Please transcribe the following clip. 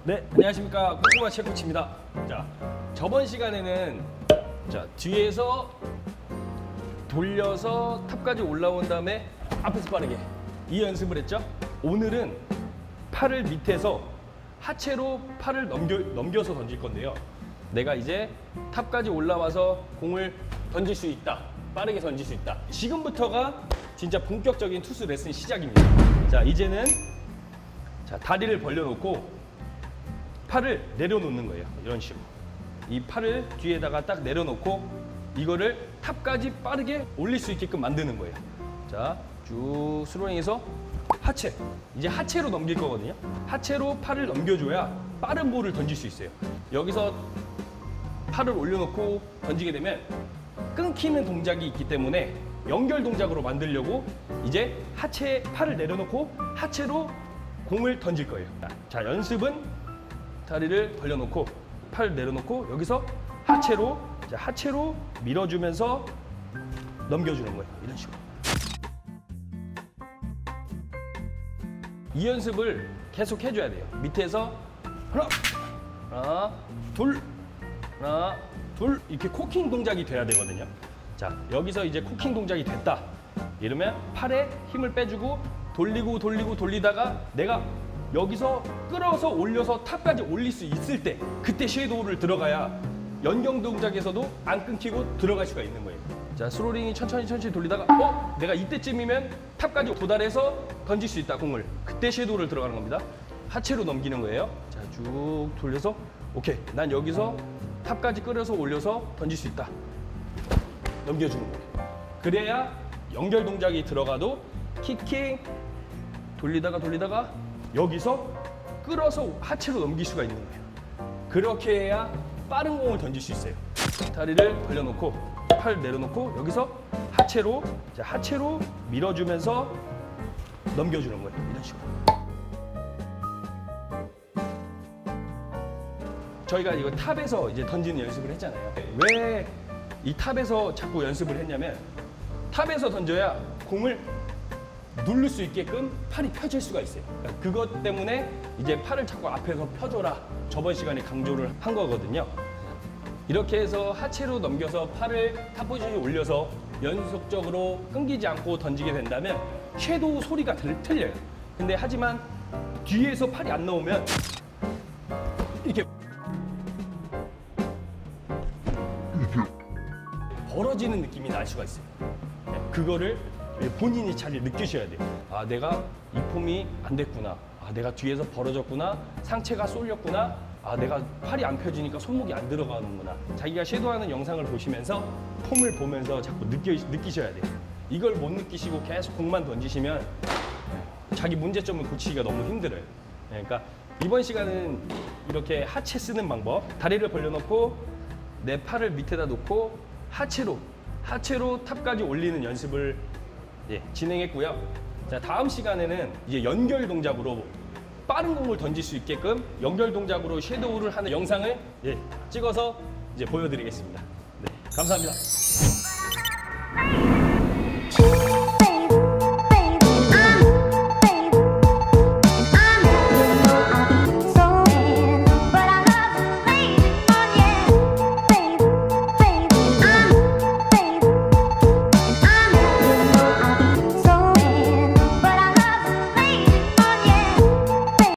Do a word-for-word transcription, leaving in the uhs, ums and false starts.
네, 안녕하십니까. 꼬꼬마 셰프코치입니다. 자, 저번 시간에는 자 뒤에서 돌려서 탑까지 올라온 다음에 앞에서 빠르게 이 연습을 했죠. 오늘은 팔을 밑에서 하체로 팔을 넘겨, 넘겨서 던질 건데요. 내가 이제 탑까지 올라와서 공을 던질 수 있다. 빠르게 던질 수 있다. 지금부터가 진짜 본격적인 투수 레슨 시작입니다. 자, 이제는 자, 다리를 벌려놓고 팔을 내려놓는 거예요. 이런 식으로. 이 팔을 뒤에다가 딱 내려놓고 이거를 탑까지 빠르게 올릴 수 있게끔 만드는 거예요. 자, 쭉 스로잉해서 하체. 이제 하체로 넘길 거거든요. 하체로 팔을 넘겨줘야 빠른 볼을 던질 수 있어요. 여기서 팔을 올려놓고 던지게 되면 끊기는 동작이 있기 때문에 연결 동작으로 만들려고 이제 하체 팔을 내려놓고 하체로 공을 던질 거예요. 자, 연습은 다리를 벌려놓고 팔 내려놓고 여기서 하체로 자, 하체로 밀어주면서 넘겨주는 거예요. 이런 식으로. 이 연습을 계속 해줘야 돼요. 밑에서 하나, 하나, 둘, 하나, 둘 이렇게 코킹 동작이 돼야 되거든요. 자, 여기서 이제 코킹 동작이 됐다. 이러면 팔에 힘을 빼주고 돌리고 돌리고 돌리다가 내가 여기서 끌어서 올려서 탑까지 올릴 수 있을 때 그때 섀도우를 들어가야 연경 동작에서도 안 끊기고 들어갈 수가 있는 거예요. 자, 스로링이 천천히 천천히 돌리다가 어? 내가 이때쯤이면 탑까지 도달해서 던질 수 있다, 공을. 그때 섀도우를 들어가는 겁니다. 하체로 넘기는 거예요. 자, 쭉 돌려서 오케이, 난 여기서 탑까지 끌어서 올려서 던질 수 있다. 넘겨주는 거예요. 그래야 연결 동작이 들어가도 킥킹 돌리다가 돌리다가 여기서 끌어서 하체로 넘길 수가 있는 거예요. 그렇게 해야 빠른 공을 던질 수 있어요. 다리를 벌려놓고 팔 내려놓고 여기서 하체로 자, 하체로 밀어주면서 넘겨주는 거예요. 이런 식으로. 저희가 이거 탑에서 이제 던지는 연습을 했잖아요. 왜 이 탑에서 자꾸 연습을 했냐면 탑에서 던져야 공을 누를 수 있게끔 팔이 펴질 수가 있어요. 그것 때문에 이제 팔을 자꾸 앞에서 펴줘라. 저번 시간에 강조를 한 거거든요. 이렇게 해서 하체로 넘겨서 팔을 탑 포지션에 올려서 연속적으로 끊기지 않고 던지게 된다면 섀도우 소리가 들, 틀려요. 근데 하지만 뒤에서 팔이 안 나오면 이렇게 벌어지는 느낌이 날 수가 있어요. 그거를 본인이 잘 느끼셔야 돼요. 아, 내가 이 폼이 안 됐구나. 아, 내가 뒤에서 벌어졌구나. 상체가 쏠렸구나. 아, 내가 팔이 안 펴지니까 손목이 안 들어가는구나. 자기가 섀도우하는 영상을 보시면서 폼을 보면서 자꾸 느끼, 느끼셔야 돼요. 이걸 못 느끼시고 계속 공만 던지시면 자기 문제점을 고치기가 너무 힘들어요. 그러니까 이번 시간은 이렇게 하체 쓰는 방법. 다리를 벌려놓고 내 팔을 밑에다 놓고 하체로 하체로 탑까지 올리는 연습을 예, 진행했고요. 자, 다음 시간에는 이제 연결 동작으로 빠른 공을 던질 수 있게끔 연결 동작으로 섀도우를 하는 영상을 예, 찍어서 이제 보여드리겠습니다. 네, 감사합니다.